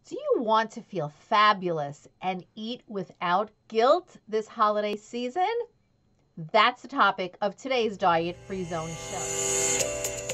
Do you want to feel fabulous and eat without guilt this holiday season? That's the topic of today's Diet Free Zone show.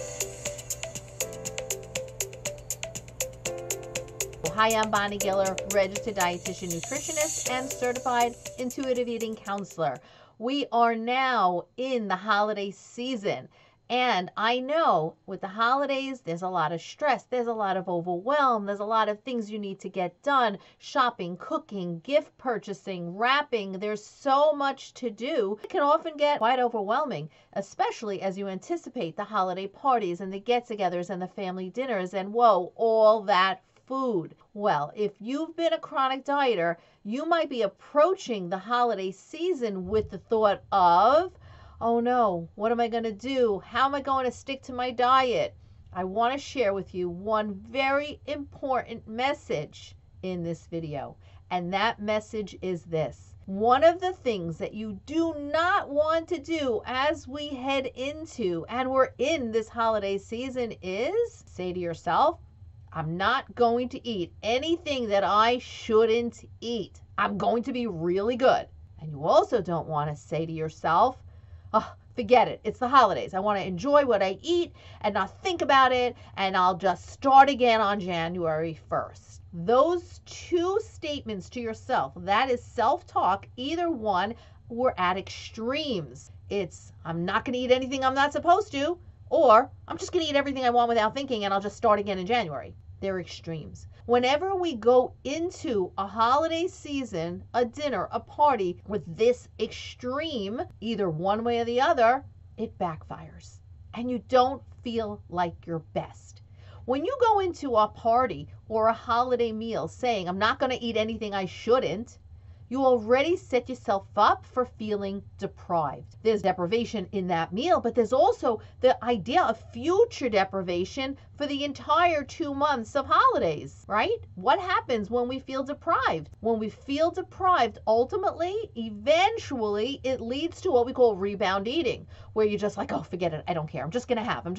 Hi, I'm Bonnie Giller, registered dietitian, nutritionist, and certified intuitive eating counselor. We are now in the holiday season. And I know with the holidays, there's a lot of stress, there's a lot of overwhelm, there's a lot of things you need to get done, shopping, cooking, gift purchasing, wrapping. There's so much to do. It can often get quite overwhelming, especially as you anticipate the holiday parties and the get-togethers and the family dinners and whoa, all that food. Well, if you've been a chronic dieter, you might be approaching the holiday season with the thought of, oh no, what am I going to do? How am I going to stick to my diet? I want to share with you one very important message in this video. And that message is this. One of the things that you do not want to do as we head into and we're in this holiday season is say to yourself, I'm not going to eat anything that I shouldn't eat. I'm going to be really good. And you also don't want to say to yourself, oh, forget it. It's the holidays. I want to enjoy what I eat and not think about it, and I'll just start again on January 1st. Those two statements to yourself, that is self-talk, either one, we're at extremes. It's, I'm not going to eat anything I'm not supposed to, or I'm just going to eat everything I want without thinking and I'll just start again in January. They're extremes. Whenever we go into a holiday season, a dinner, a party with this extreme, either one way or the other, it backfires and you don't feel like your best. When you go into a party or a holiday meal saying, I'm not going to eat anything I shouldn't, you already set yourself up for feeling deprived. There's deprivation in that meal, but there's also the idea of future deprivation for the entire 2 months of holidays, right? What happens when we feel deprived? When we feel deprived, ultimately, eventually, it leads to what we call rebound eating, where you're just like, oh, forget it. I don't care. I'm just going to have.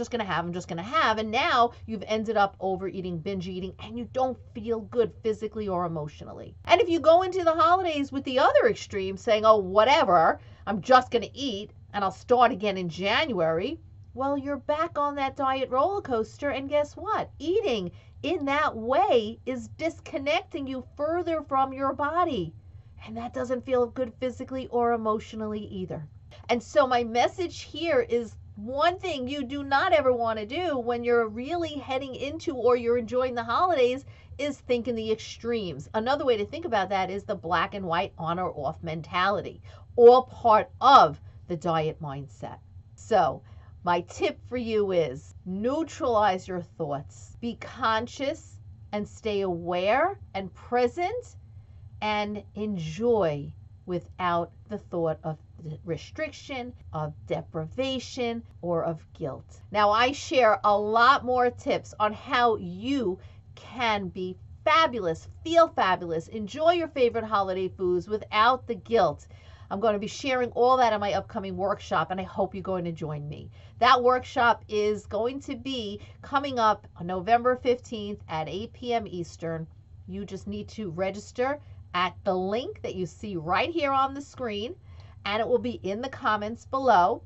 And now you've ended up overeating, binge eating, and you don't feel good physically or emotionally. And if you go into the holidays with the other extreme saying, oh, whatever, I'm just going to eat and I'll start again in January, well, you're back on that diet roller coaster. And guess what? Eating in that way is disconnecting you further from your body. And that doesn't feel good physically or emotionally either. And so my message here is one thing you do not ever want to do when you're really heading into or you're enjoying the holidays is think in the extremes. Another way to think about that is the black and white on or off mentality, all part of the diet mindset. So my tip for you is neutralize your thoughts. Be conscious and stay aware and present and enjoy without the thought of restriction, of deprivation, or of guilt. Now, I share a lot more tips on how you can be fabulous, feel fabulous, enjoy your favorite holiday foods without the guilt. I'm going to be sharing all that in my upcoming workshop, and I hope you're going to join me. That workshop is going to be coming up on November 15th at 8 p.m. Eastern. You just need to register at the link that you see right here on the screen, and it will be in the comments below,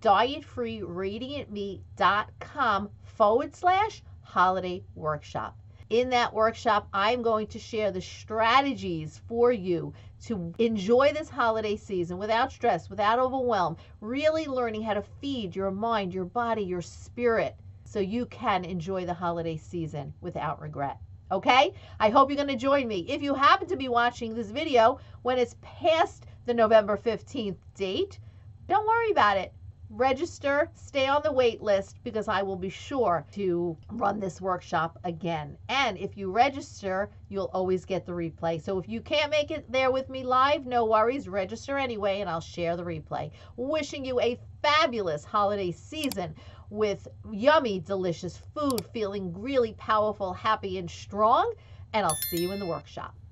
dietfreeradiantme.com/holiday workshop. In that workshop, I'm going to share the strategies for you to enjoy this holiday season without stress, without overwhelm, really learning how to feed your mind, your body, your spirit, so you can enjoy the holiday season without regret. Okay? I hope you're going to join me. If you happen to be watching this video when it's past the November 15th date, don't worry about it. Register, stay on the wait list, because I will be sure to run this workshop again. And if you register, you'll always get the replay. So if you can't make it there with me live, no worries, register anyway and I'll share the replay. Wishing you a fabulous holiday season with yummy, delicious food, feeling really powerful, happy, and strong. And I'll see you in the workshop.